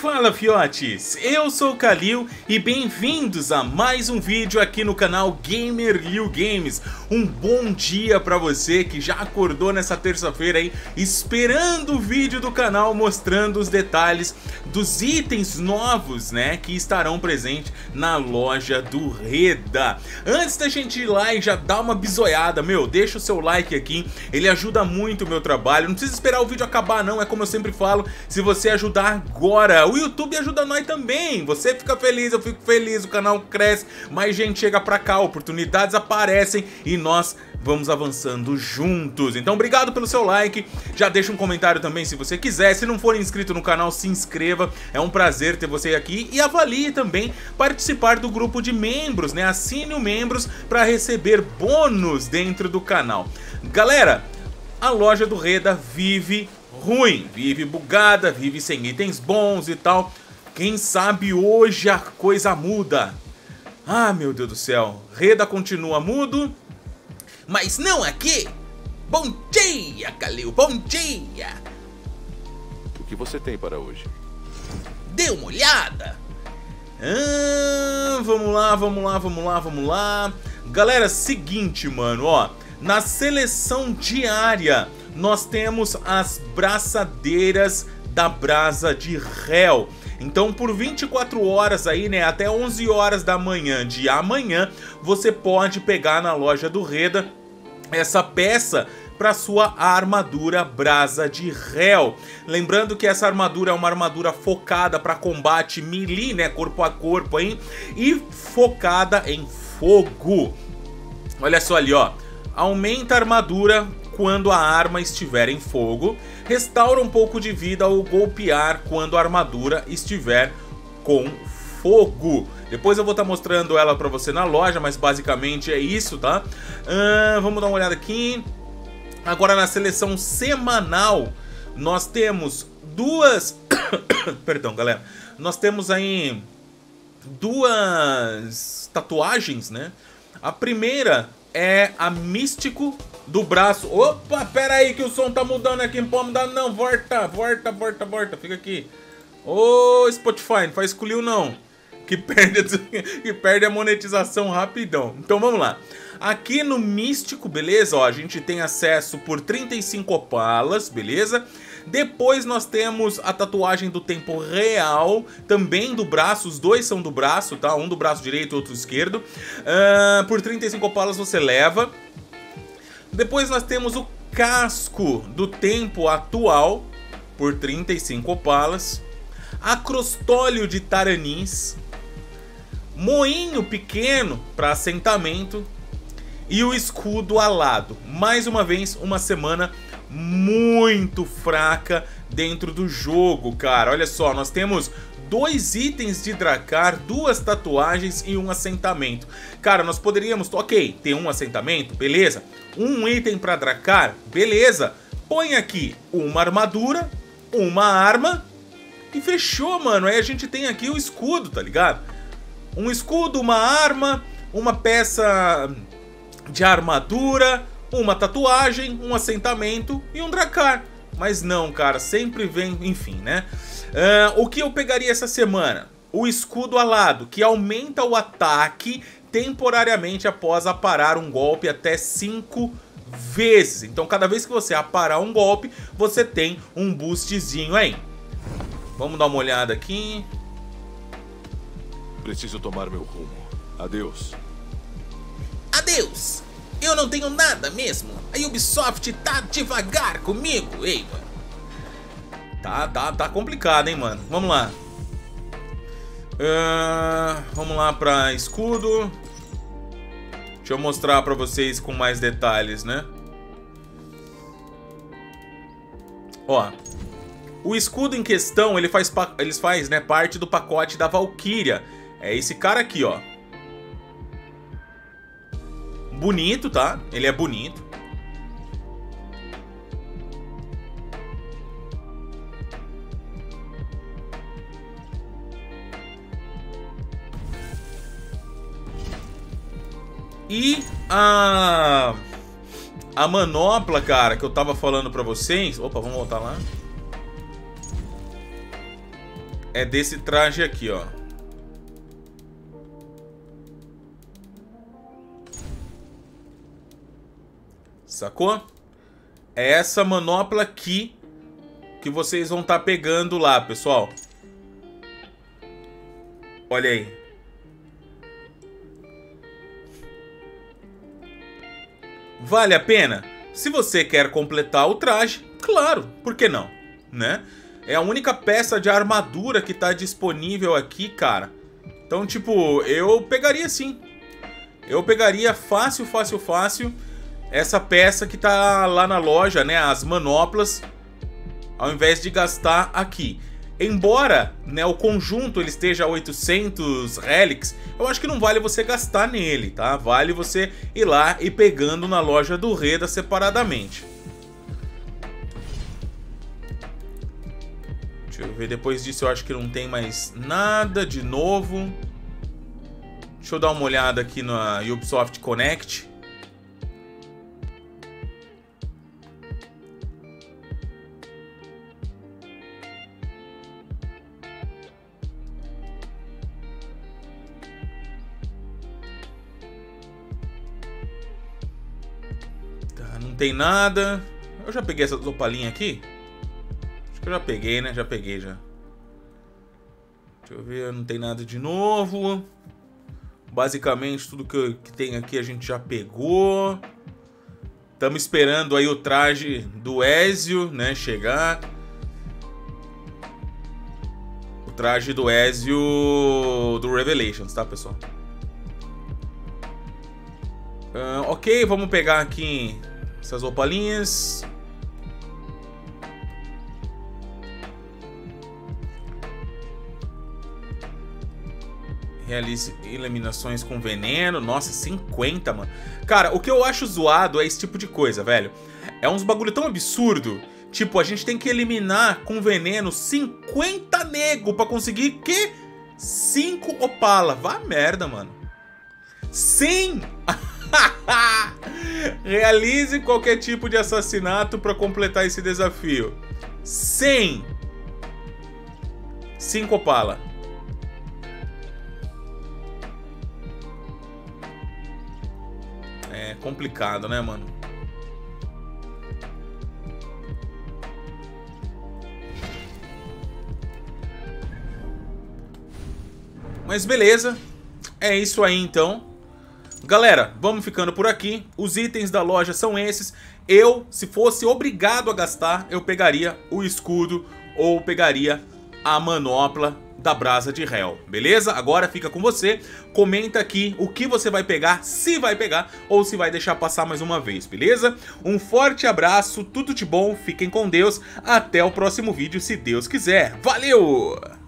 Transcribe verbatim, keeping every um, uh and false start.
Fala fiotes, eu sou o Kalil e bem-vindos a mais um vídeo aqui no canal Gamerliu Games. Um bom dia pra você que já acordou nessa terça-feira aí esperando o vídeo do canal mostrando os detalhes dos itens novos, né, que estarão presentes na loja do Reda. Antes da gente ir lá e já dar uma bisoiada, meu, deixa o seu like aqui, ele ajuda muito o meu trabalho. Não precisa esperar o vídeo acabar não, é como eu sempre falo, se você ajudar agora, o YouTube ajuda nós também. Você fica feliz, eu fico feliz, o canal cresce, mais gente chega pra cá, oportunidades aparecem e nós vamos avançando juntos. Então obrigado pelo seu like, já deixa um comentário também se você quiser. Se não for inscrito no canal, se inscreva, é um prazer ter você aqui. E avalie também participar do grupo de membros, né? Assine o membros para receber bônus dentro do canal. Galera, a loja do Reda vive ruim, vive bugada, vive sem itens bons e tal. Quem sabe hoje a coisa muda. Ah, meu Deus do céu, Reda continua mudo, mas não aqui. Bom dia, Kalil, bom dia. O que você tem para hoje? Dê uma olhada. Ah, vamos lá, vamos lá, vamos lá, vamos lá. Galera, seguinte, mano, ó. Na seleção diária, nós temos as braçadeiras da Brasa de Hell. Então por vinte e quatro horas aí, né, até onze horas da manhã de amanhã, você pode pegar na loja do Reda essa peça para sua armadura Brasa de Hell. Lembrando que essa armadura é uma armadura focada para combate melee, né, corpo a corpo aí, e focada em fogo. Olha só ali, ó. Aumenta a armadura quando a arma estiver em fogo, restaura um pouco de vida ao golpear quando a armadura estiver com fogo. Depois eu vou estar mostrando ela para você na loja, mas basicamente é isso, tá? Uh, vamos dar uma olhada aqui. Agora na seleção semanal, nós temos duas... Perdão, galera. Nós temos aí duas tatuagens, né? A primeira é a Místico do braço. Opa, pera aí que o som tá mudando aqui, não pode mudar não. Volta, volta, volta, volta. Fica aqui. Ô, Spotify, não faz escolhiu não. Que perde, que perde a monetização rapidão. Então vamos lá. Aqui no Místico, beleza? Ó, a gente tem acesso por trinta e cinco opalas, beleza? Depois nós temos a tatuagem do tempo real, também do braço, os dois são do braço, tá? Um do braço direito e outro esquerdo. Uh, por trinta e cinco opalas você leva. Depois nós temos o casco do tempo atual, por trinta e cinco opalas. Acrostólio de Taranins. Moinho pequeno para assentamento. E o escudo alado. Mais uma vez, uma semana muito fraca dentro do jogo, cara. Olha só, nós temos dois itens de Dracar, duas tatuagens e um assentamento. Cara, nós poderíamos... Ok, ter um assentamento, beleza. Um item para Dracar, beleza. Põe aqui uma armadura, uma arma e fechou, mano. Aí a gente tem aqui o escudo, tá ligado? Um escudo, uma arma, uma peça de armadura, uma tatuagem, um assentamento e um Dracar. Mas não, cara, sempre vem, enfim, né? Uh, o que eu pegaria essa semana? O escudo alado, que aumenta o ataque temporariamente após aparar um golpe até cinco vezes. Então cada vez que você aparar um golpe, você tem um boostzinho aí. Vamos dar uma olhada aqui. Preciso tomar meu rumo. Adeus. Adeus! Eu não tenho nada mesmo. A Ubisoft tá devagar comigo, ei, mano. Tá, tá, tá complicado, hein, mano. Vamos lá. Uh, vamos lá pra escudo. Deixa eu mostrar pra vocês com mais detalhes, né? Ó. O escudo em questão, ele faz, ele faz, né, parte do pacote da Valkyria. É esse cara aqui, ó. Bonito, tá? Ele é bonito. E a... A manopla, cara, que eu tava falando pra vocês... Opa, vamos voltar lá. é desse traje aqui, ó. Sacou? É essa manopla aqui que vocês vão estar pegando lá, pessoal. Olha aí. Vale a pena? Se você quer completar o traje, claro, por que não, né? É a única peça de armadura que tá disponível aqui, cara. Então, tipo, eu pegaria sim. Eu pegaria fácil, fácil, fácil essa peça que tá lá na loja, né? As manoplas, ao invés de gastar aqui. Embora, né, o conjunto ele esteja a oitocentos Helix, eu acho que não vale você gastar nele, tá? Vale você ir lá e pegando na loja do Reda separadamente. Deixa eu ver, depois disso eu acho que não tem mais nada de novo. Deixa eu dar uma olhada aqui na Ubisoft Connect. Não tem nada. Eu já peguei essa opalinha aqui? Acho que eu já peguei, né? Já peguei, já. Deixa eu ver, não tem nada de novo. Basicamente, tudo que, que tem aqui a gente já pegou. Estamos esperando aí o traje do Ezio, né? Chegar. O traje do Ezio do Revelations, tá, pessoal? Uh, ok, vamos pegar aqui essas opalinhas. Realize eliminações com veneno. Nossa, cinquenta, mano. Cara, o que eu acho zoado é esse tipo de coisa, velho. É uns bagulho tão absurdo. Tipo, a gente tem que eliminar com veneno cinquenta nego pra conseguir que? cinco opala. Vá merda, mano. Sim! Realize qualquer tipo de assassinato para completar esse desafio. cem. cinco opala. É complicado, né, mano? Mas beleza. É isso aí, então. Galera, vamos ficando por aqui. Os itens da loja são esses. Eu, se fosse obrigado a gastar, eu pegaria o escudo ou pegaria a manopla da Brasa de Hell, beleza? Agora fica com você. Comenta aqui o que você vai pegar, se vai pegar ou se vai deixar passar mais uma vez, beleza? Um forte abraço, tudo de bom, fiquem com Deus. Até o próximo vídeo, se Deus quiser. Valeu!